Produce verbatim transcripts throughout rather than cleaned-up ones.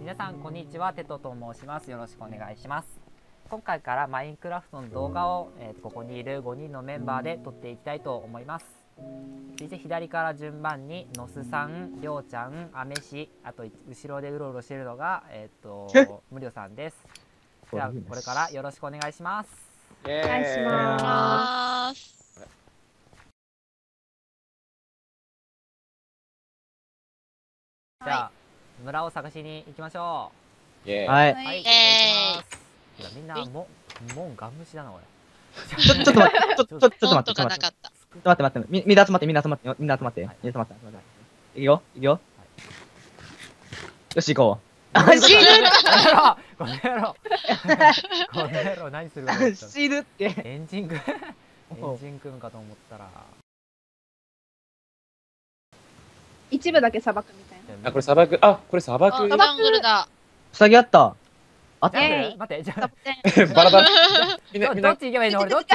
皆さんこんにちは、テトと申します。よろしくお願いします。今回からマインクラフトの動画を、えー、ここにいるごにんのメンバーで撮っていきたいと思います。続いて左から順番にのすさん、りょうちゃん、あめし、あと後ろでうろうろしているのがえっ、ー、と無料さんです。ではこれからよろしくお願いします。 お願いします。 じゃあ、村を探しに行きましょう。はい。 はい、行きます。いやみんなももんガン無視だな俺。 ちょっと待って、ちょっとちょっと待って、ちょっと待って、ちょっと待って待って、みみんな集まってみんな集まってみんな集まってみんな集まって。いくよいくよ。よし行こう。 走る。この野郎。この野郎何する？ 走るって。 エンジン組エンジン組むかと思ったら。 一部だけ砂漠みたいな。 あ、これ砂漠、あ、これ砂漠。 砂漠だ。 ウサギあった。あった。 待って、じゃあ。 バラバラ。 どっち行けばいいの？俺どっち？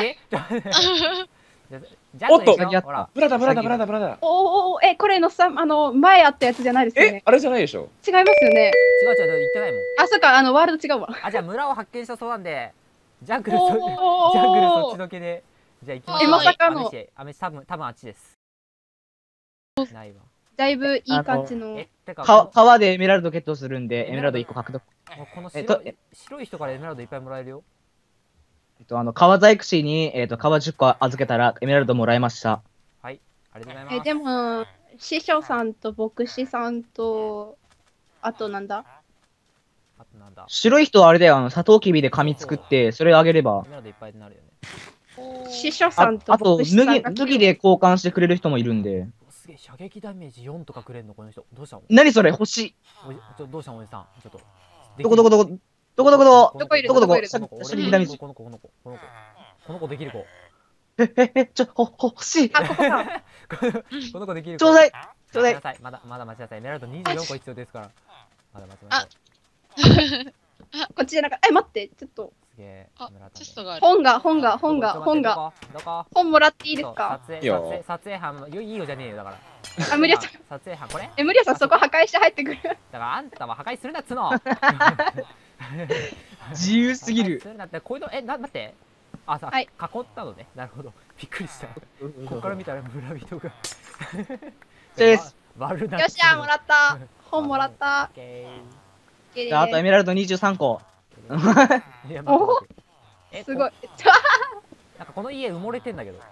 おっと、ブラだブラだブラだブラだ。 おお、え、これのさ、あの前あったやつじゃないですよね。 え、あれじゃないでしょ。 違いますよね。 違う違う、言ってないもん。 あ、そっか、あのワールド違うわ。 あ、じゃあ村を発見したそうなんで、ジャングルそジャングルそっちのけで、じゃあ行きましょう。 え、まさかの。 あめし多分多分あっちです。ないわ。 だいぶいい感じの。 川でエメラルドゲットするんで、エメラルドいっこ獲得。 この白い白い人からエメラルドいっぱいもらえるよ。 えっと、あの、川細工師に、えっと、川じゅっこ預けたら、エメラルドもらいました。 はい、ありがとうございます。 え、でも、師匠さんと牧師さんと、あとなんだあとなんだ白い人はあれだよ、あの、サトウキビで紙作って、それをあげれば。 エメラルドいっぱいになるよね。 師匠さんと牧師さんが。あと、麦、麦で交換してくれる人もいるんで。 すげえ、射撃ダメージよんとかくれんの、この人。どうしたの？ 何それ、欲しい。 ちょ、どうしたのおじさん。ちょっと。 どこどこどこどこどこどこどこいるどこどこ射撃ダメージ。 この子、この子、この子。この子できる子。 え、え、え、ちょ、ほ、欲しい。 あ、ここか。 この子できる子。 ちょうだい。ちょうだい。 まだ、まだ待ちなさい。エメラルドにじゅうよんこ必要ですから。まだ待ちなさい。あ、こっちじゃなかった。え、待って、ちょっと。 すげえ。 本が、本が、本が、本が。本もらっていいですか？ 撮影、撮影班、いいよじゃねえよ、だから。 あ、無理やさん。 撮影班、これ？ え、無理やさん、そこ破壊して入ってくる。 だからあんたは破壊するなっつの。 自由すぎる。 こういうの、え、な、待って。あ、さ、囲ったのね。なるほど。びっくりした。ここから見たら村人が。 です。 よっしゃ、もらった。本もらった。 じゃあ、あとエメラルドにじゅうさんこ。 おすごい。 なんかこの家埋もれてんだけど。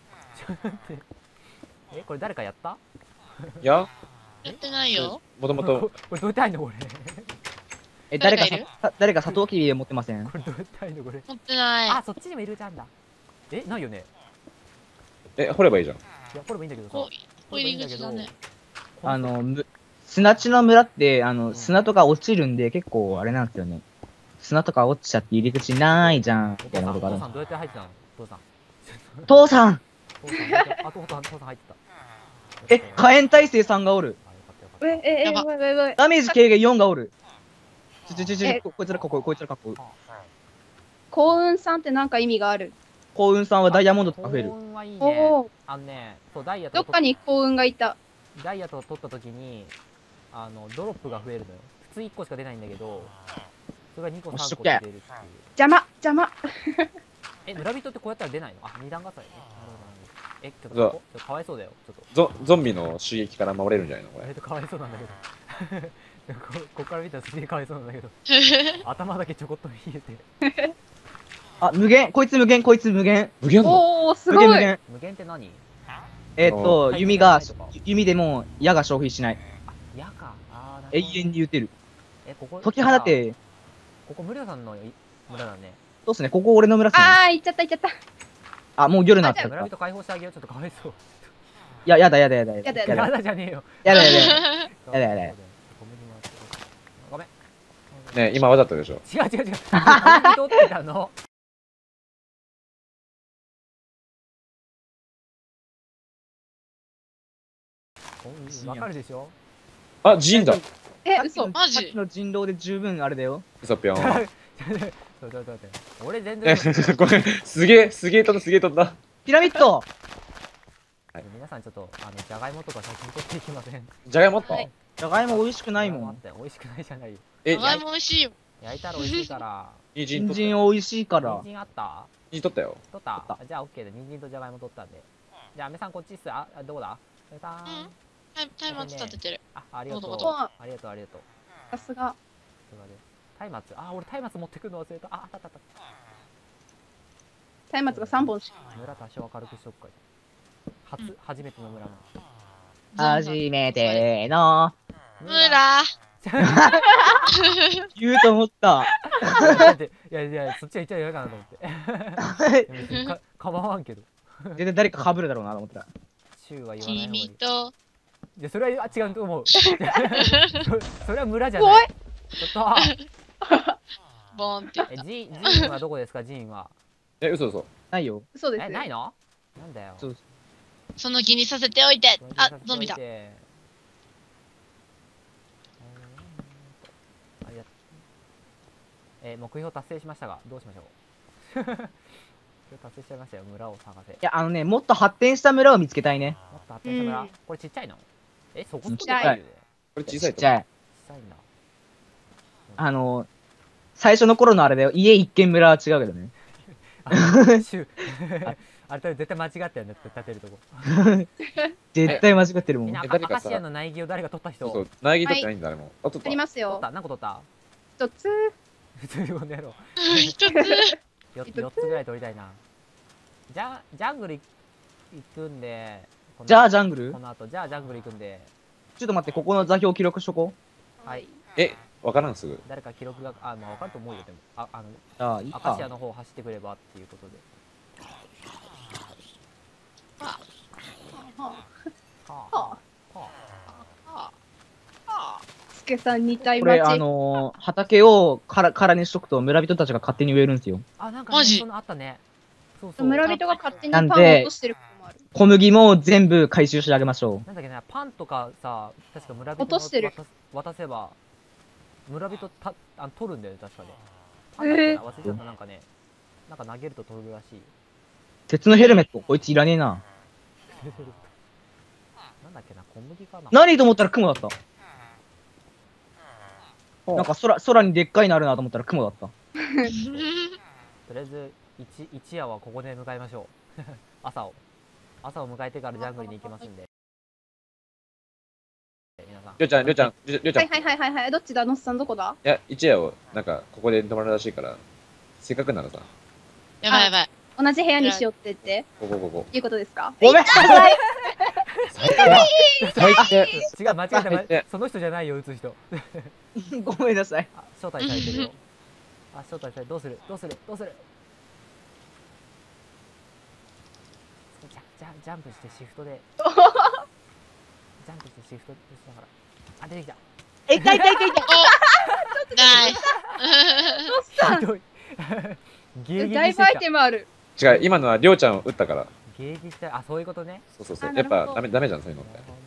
え、これ誰かやった？ いや。 やってないよ。 もともと。 これどうやって入んのこれ。 え、誰かさ、誰かサトウキビ持ってません？ これどうやって入んのこれ。 持ってない。 あ、そっちにもいるじゃんだ。え、ないよね。 え、掘ればいいじゃん。いや、掘ればいいんだけどさ。 ここ入り口だね。 あの、む、砂地の村って、あの、砂とか落ちるんで、結構あれなんですよね。砂とか落ちちゃって入り口ないじゃん。みたいなことがある。 父さんどうやって入ってたの？父さん。 父さん。 あ、父さん、父さん入ってた。 え、火炎耐性さんがおる。 え、え、え、やばいやばい。 ダメージ軽減よんがおる。ちょちょちょちょ、こいつらかっこいい、こいつらかっこいい。 幸運さんってなんか意味がある？ 幸運さんはダイヤモンドとか増える。 幸運はいいね。あのね、そうダイヤとどっかに幸運がいた。 ダイヤと取った時にあのドロップが増えるのよ。普通いっこしか出ないんだけど、それがにこさんこ出るっていう。 邪魔邪魔。 え、村人ってこうやったら出ないの？あ、二段重ねね。え、ちょっとここかわいそうだよ。ちょっと。 ゾゾンビの襲撃から守れるんじゃないのこれ。 えっとかわいそうなんだけど。ここから見たらすげえかわいそうなんだけど。頭だけちょこっと見えて。 あ、無限、こいつ無限、こいつ無限。無限おお、すごい。 無限。 無限って何？ えっと、弓が、弓でも矢が消費しない。 矢か。ああ、 永遠に撃てる。 え、ここ。 解き放て。 ここ無料さんの村だね。 そうっすね、ここ俺の村っすね。 ああ、行っちゃった行っちゃった。 あ、もう夜になった。 村人解放してあげよう。ちょっとかわいそう。 いや、やだやだやだやだ。やだやだじゃねえよ。 やだやだやだ。やだやだ。 ごめん。 ねえ、今わざとでしょ。 違う違う違う。何撮ってたの？わかるでしょ？ あ、ジンだ。 え、嘘。 マジ？ さっきの人狼で十分あれだよ。 嘘ぴょん。そうそうそう。俺全然。 これすげえすげえ飛んだすげえ飛んだ。ピラミッド。 皆さんちょっとあのじゃがいもとか先に取っていきません？ じゃがいもと？ じゃがいも美味しくないもん。 待って美味しくないじゃないよ。 え、 じゃがいも美味しいよ。 焼いたら美味しいから。 人参人取ったよ。 参美味しいから人。参あった？ 人参取ったよ。 取った取ったあじゃあオッケーだ。人参とじゃがいも取ったんで。じゃあアメさんこっちっす。ああどこだ？アメさん。 うんタイタイマツ立ててる。 あありがとう。 どうぞありがとうありがとう。 さすが。 さすがです。松明。あ俺松明持ってくるの忘れた。ああったあったあった。 松明がさんぼんしか。 村多少明るくしとくか。初、 うん初めての村も。 初めての。 ムラ言うと思った。 だっていやいやそっちは行っちゃいけないかなと思って。いや別にか構わんけど。 絶対誰か被るだろうなと思ったら。 シュウは言わない方がいい。 君といやそれはあ違うと思う。そそれは村じゃおないい。ちょっボンって言っと。えた。 ジジンはどこですかジンは。 え、嘘嘘。 ないよ。 え嘘ですよ。 ないの？なんだよ。 そうその気にさせておいて。あ、ゾンビだ。 ありがとう。えー目標達成しましたがどうしましょう。目標達成しちゃいましたよ。村を探せ。 いや、あのね、もっと発展した村を見つけたいね。 もっと発展した村、 うんこれちっちゃいの？えそこそこちっちゃいでかいよね。 これ小さいと思う。 ちっちゃい。 ちっちゃいんだ。 あの、最初の頃のあれだよ。家一軒村は違うけどね。 あシュあれ多分絶対間違ったよね立てるとこ。 絶対間違ってるもんみんな。 えアカアカ誰かさシアの苗木を誰が取った人？ そうそう。苗木取ってないんだ、あれも。あ、取ったあり。ますよ取っ。た何個取った？ 一つ。 普通にこの野郎。 一つ。 よ四つぐらい取りたいな。じゃジャングル行くんで。このじゃあジャングルこの後じゃあジャングル行くんで。 ちょっと待って、ここの座標記録しとこう。 はい。 え、わからんすぐ。 誰か記録があまあ分かると思うよでもああのじゃあ、いいアカシアか。 の方走ってくればっていうことで。 ははあははあああスケさんに体これ、 待ち。 あのー、畑をから空にしとくと村人たちが勝手に植えるんですよ。 あなんかねマジそのあったね。そうそう。 村人が勝手にパンをなんで落としてることもある。 小麦も全部回収してあげましょう。 なんだっけなパンとかさ確か村人落としてる渡す渡せば村人たあ取るんだよね確かね。パンだっけな忘れちゃったなんかねなんか投げると取るらしい。 鉄のヘルメット、こいついらねえな。 なんだっけな小麦かな。 何と思ったら雲だった。なんか空、空にでっかいのあるなと思ったら雲だった。 とりあえず一一夜はここで迎えましょう。朝を朝を迎えてからジャングルに行きますんで。皆さん。 りょうちゃん、りょうちゃん、りょりょうちゃん。 はいはいはいはいはい。どっちだノッさんどこだ？ いや、一夜を、なんか、ここで泊まるらしいから、せっかくならさ、 やばいやばい。 同じ部屋にしようって言って。 ここ、ここ。 いうことですか？ ごめん最低だ最低違う間違えた間違ええたその人じゃないよ打つ人。 ごめんなさい。 あ招待されてるよ。あ招待されてどうするどうするどうする。ジャジャジャンプしてシフトで。ジャンプしてシフトしながら。あ出てきた。 え、痛い痛い痛い痛い。 おナイス。 ノッさんひどい。迎撃だいぶアイしてきた。 テムある。 違う、今のはりょうちゃんを撃ったから。 迎撃したあそういうことね。 そうそうそう。 あやっなるほどぱダメ、ダメじゃん、そういうのってなる。ほどね。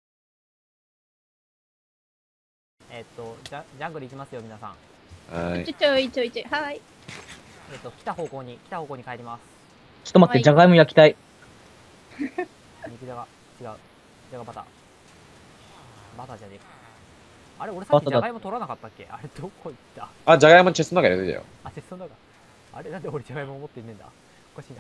えっとジャジャングル行きますよ皆さん。 はーい。 ちょちょいちょいちょい。はい。 えっと来た方向に来た方向に帰ります。 ちょっと待って、 はいじゃがいも焼きたい。 肉じゃが違うじゃがバターバターじゃねえか。あれ俺さっきバターだじゃがいも取らなかったっけ？あれどこ行った？ あ、じゃがいもチェストの中に入れてたよ。 あ、鉄の中。あれなんで俺じゃがいも持ってんねんだ。おかしいな。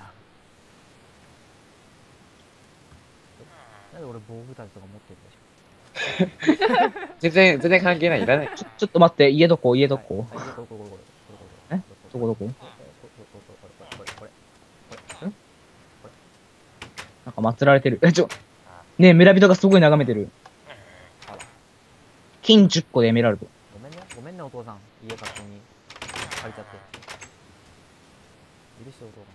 なんで俺棒豚とか持ってるんでしょ全然、全然関係ない。いらない。 ちょ、ちょっと待って、家どこ家どこはいはいこれこれこれこれこれえどこどここれこれこれこれこれなんか祀られてる。え、ちょ、ねえ、村人がすごい眺めてる。 あら金じゅっこでエメラルド。 ごめんねごめんねお父さん家勝手に借りちゃって許してお父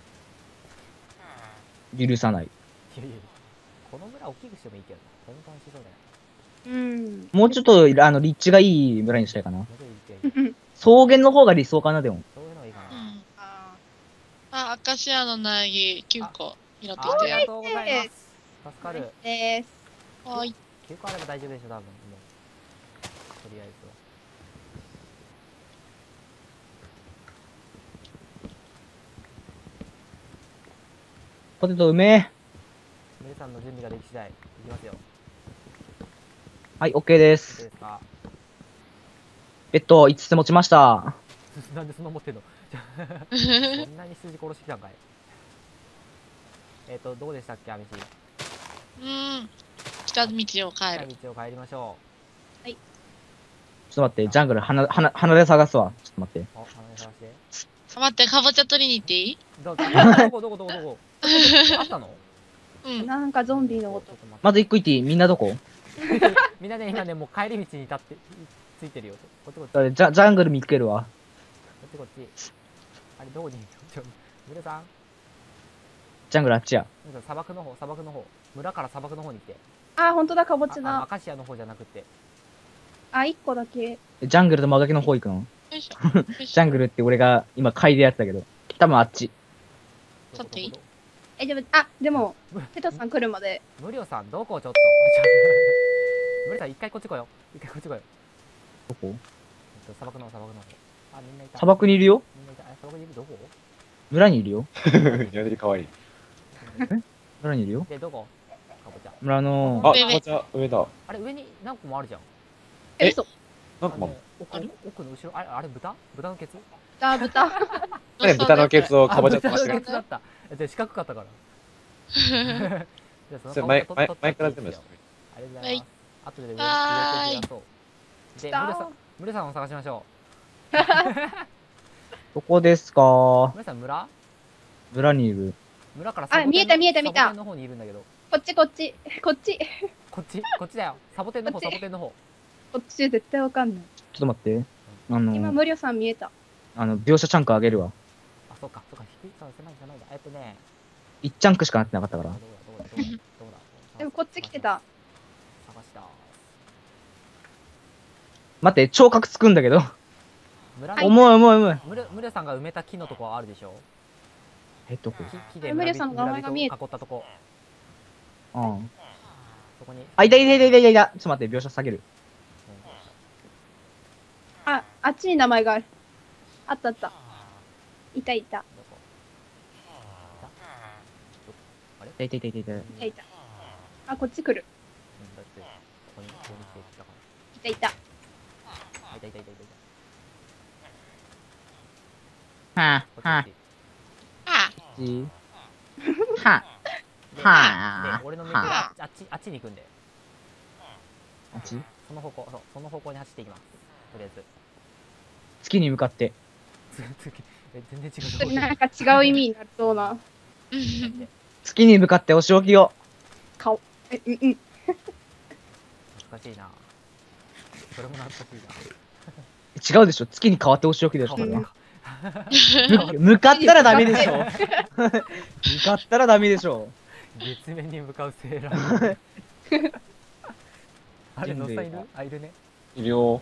さん。 許さない。 いやいやいやこの村大きくしてもいいけどな本当にしそうだよ。 うん。 もうちょっと、あの、立地がいい村にしたいかな。 もうちょいいけいい草原の方が理想かな、でも。 そういうのがいいかな。 うんああ、アカシアの苗木きゅうこ拾ってあきたよ。 りがとうございます。助かる。 ーです。 はい。 きゅうこあれば大丈夫でしょ多分もうとりあえずは。 ポテトうめえ。 皆さんの準備ができ次第いきますよ。 はい、OK で。 いいですすか？ ベッドいつつ持ちました。 なんでそんな持ってんの？そんなに筋殺してきたんかい。えっと、どこでしたっけ、アミシ。 うん。来た道を帰近る。 い道を帰りましょちょっと待って、ジャングル鼻、鼻、鼻で探すわ。ちょっと待って。 う。お、鼻で探して。 あ待って、かぼちゃ取りに行っていい？ どどどこどこどこどこあったの？ うん。 なんかゾンビの音。 ちょっと待ってまず一個言っていい？みんなどこ？ みんなね、今ね、もう帰り道に立って、ついてるよ。こっちこっち、こそれジャジャングル見つけるわ。 っちこっち。あれ、どこにいるの？ちょ、村さんジャングルあっちや。 村さん、砂漠の方、砂漠の方。村から砂漠の方に来て。 あ、ほんとだ、かぼああのちゃだ。 アカシアの方じゃなくて。 あ、一個だけ。 ジャングルと真逆の方行くの？ よいしょ。よいしょジャングルって俺が今嗅いでやつだけど。多分あっち。 どこ取っていいどこえ、でも、あ、でもど、 テトさん来るまで。 無料さん、どこちょっと。無料さん、一回こっち来いよ。一回こっち来いよ。 どこ？ えっと、砂漠の方、砂漠の方。あ、みんないた。 砂漠にいるよ。 みんないた。え、砂漠にいるどこ村にいるよ。 やめてかわいい。 村にいるよ。 で、どこかぼちゃ。 村のあ、 上かぼちゃ、上だ。 あれ、上に何個もあるじゃん。 え、 え嘘。 なんかもあの奥の奥の後ろ、あれ、あれ豚豚のケツあ、豚。 う、ね、豚のケツをかぼちゃあ豚と間違えのケツだった。じゃあ四角かったから。じゃあそた。それの前、前かぼちゃ取っ、 前から全部です取っちゃっていいですよ。ありがとうございます。後で上はーい上で増やそう。で、 来たムルさん、ムルさんを探しましょどこですか？ う。ムルさん、村村にいる。 村からあ見えた見えた見たサボテンの方にいるんだけど。 こっちこっち。こっち。 こっちこっちだよ。サボテンの方、 こっちサボテンの方。 こっち絶対わかんない。 ちょっと待って。あ今、 の、 無料さん見えた。 あの、描写チャンクあげるわ。 あ、そうか、そうか、低いから狭い狭いだ。えっとね、 いちチャンクしかなってなかったからあど。うだ、どうだ、どうだ、どうだ。 でもこっち来てた。 探した。 待って、超角つくんだけど。 村はい重い重い重い。 ムルムルさんが埋めた木のとこあるでしょ。 え、どこ？ 木木でムルさんの名前が見え村人を囲ったとこ。 うん。 そこに。 あ、いたいたいたいたいたいた。ちょっと待って、描写下げる。 あ、あっちに名前がある。あったあった。いたいた。 どこあれいたいたいたいたいた。 いたいた。あ、こっち来る。 うんだってここにここに来てきたかいたいた。 ら。あいたいたいたいたいはた。 あ、はこっちああ、ち。はではあで、俺の見てるああっちあっちに行くんで、 あっちその方向そうその方向に走っていきます。とりあえず。 月に向かって。 つつえ全然違うそとこれなんか違う意味になりそうなうん月に向かってお仕置きを。 顔。え、うんうん。 懐かしいな。それも懐かしい違うでしょ。月に変わってお仕置きでしょ。それはな。 む向かったらダメでしょ。向かったらダメでしょ。 月面に向かうセーラー。あれ、 人類がのっさんいるあ、いるね。 いるよ。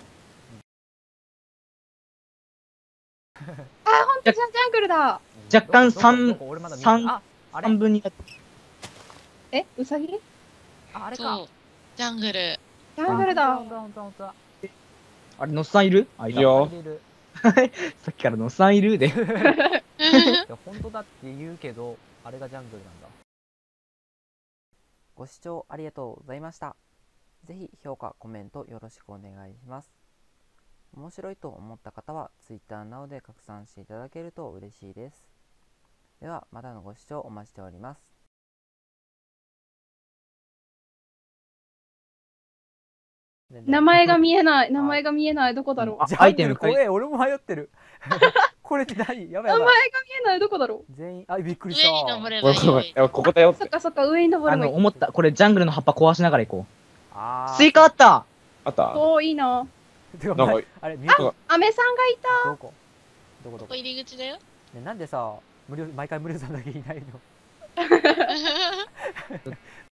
あ、ほんとじゃん、ジャングルだ。 若干どこ三どこ俺まだ見てない三あ、あれ半分になって。 え、ウサギジあ、あれか。 そう。ジャングル。 ャングルだほ。んとだほんとだほんとだ。 あれ、のっさんいる？あ、いた。 いるよいるいる。 さっきからのっさんいるで。 いや、本当だって言うけど、あれがジャングルなんだ。ご視聴ありがとうございました。ぜひ評価、コメントよろしくお願いします。面白いと思った方は Twitter などで拡散していただけると嬉しいです。では、またのご視聴お待ちしております。 名前が見えない。名前が見えない。どこだろう。 あジアイテム怖え、俺も迷ってる。これって何やばい名前が見やばい。 えない。どこだろう。 全員、あ、びっくりし上た。 に登れごめんごめん。 ばいい。 いやここだよって。 そっかそっか、上に登あの、 るのいい。 思った。これ、ジャングルの葉っぱ壊しながら行こう。 あースイカあったあったおー、いいな。 てかなんか前あれ、ミュートアメさんがいた。 どこどこどこここ入り口だよ。 ね、なんでさ、無料毎回無料さんだけいないの